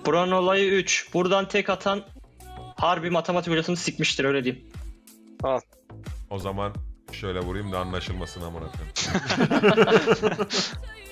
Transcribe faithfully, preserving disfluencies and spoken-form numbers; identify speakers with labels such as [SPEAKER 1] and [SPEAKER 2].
[SPEAKER 1] Buranın olayı üç. Buradan tek atan harbi matematik hocasını sikmiştir, öyle diyeyim.
[SPEAKER 2] O zaman şöyle vurayım da anlaşılmasın amına koyayım.